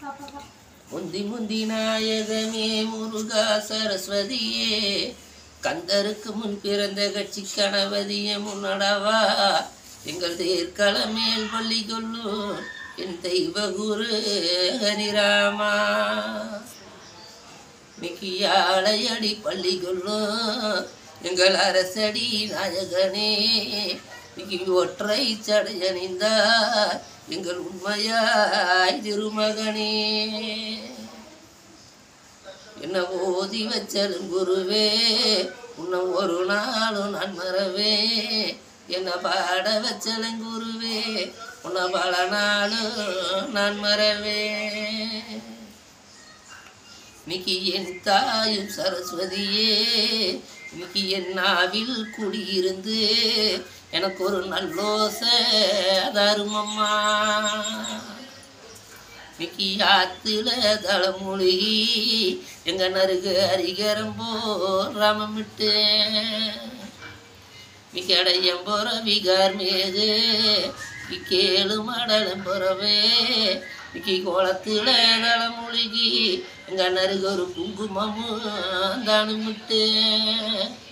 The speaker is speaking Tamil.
முந்தி முந்தி நாயகமே முருகா சரஸ்வதியே கந்தருக்கு முன் பிறந்த கட்சி கணவதிய முன்னடவா எங்கள் தேர்க்களமேல் பள்ளி கொள்ளும் என் தெய்வ குரு ஹரிராமா மிக்கியாளையடி பள்ளி கொள்ளும் எங்கள் அரசடி நாயகனே மிக்கி ஒற்றை சடையணிந்தார் எங்கள் உண்மையாய் திருமகனே என்ன ஓதி வச்சலும் குருவே உன்னை ஒரு நாளும் நான் மறவே என்ன பாட வச்சலும் குருவே உன்னை பல நாளும் நான் மறவே இன்னைக்கு என் தாயும் சரஸ்வதியே இன்னைக்கு என் நாவில் குடியிருந்து எனக்கு ஒரு நல்லோசை தருமம்மா இன்னைக்கு ஆத்துல தளமொழிகி எங்க நறுக்கு அரிகரம் போராமமிட்டு இன்னைக்கு அடையம் போற விகார் மேது கேளு மடலும் போறவே இன்னைக்கு கோலத்துல தளமொழிகி எங்க நறுக்கு ஒரு குங்குமமும் தானுமிட்டு